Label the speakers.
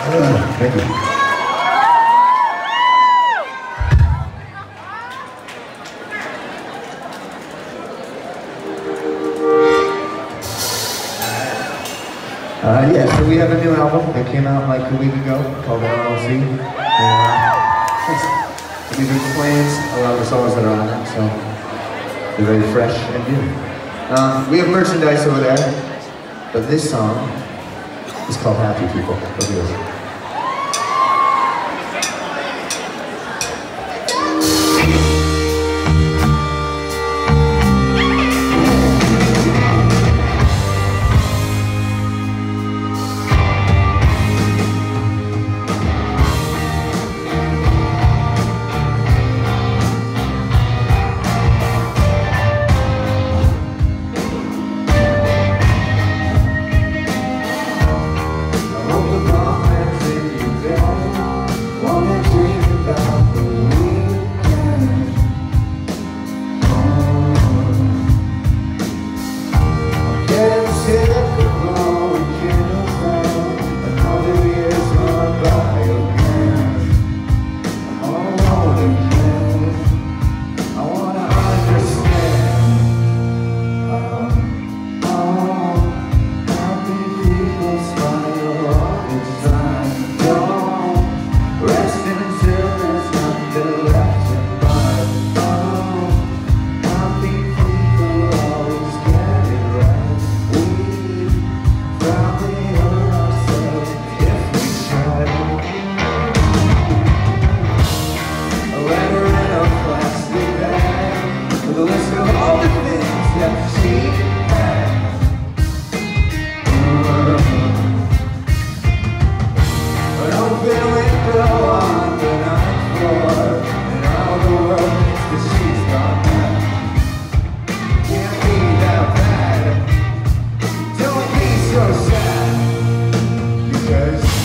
Speaker 1: Thank you. Yeah, so we have a new album that came out like a week ago called LLC. These are plans, a lot of the songs that are on it, so they're very fresh and new. We have merchandise over there, but this song is called Happy People. Look at this. Because